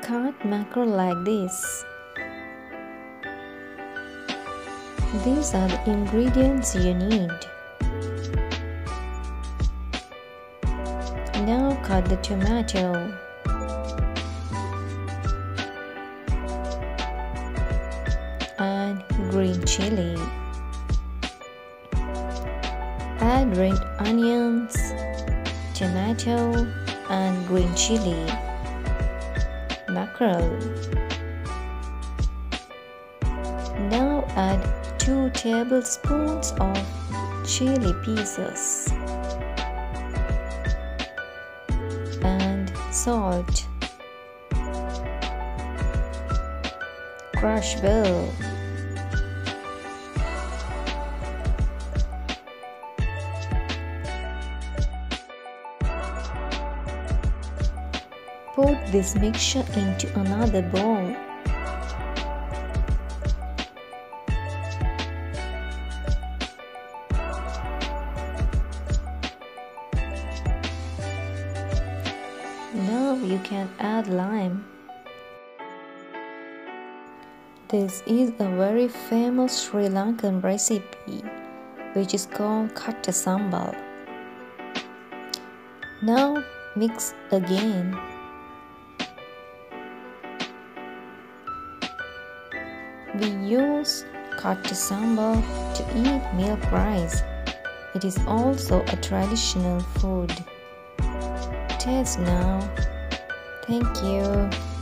Cut mackerel like this. These are the ingredients you need. Now cut the tomato. And green chili. Add red onions, tomato and green chili, mackerel. Now add 2 tablespoons of chili pieces and salt. Crush well. Put this mixture into another bowl. Now you can add lime. This is a very famous Sri Lankan recipe which is called katta sambal. Now mix again. We use katta sambal to eat milk rice. It is also a traditional food. Taste now. Thank you.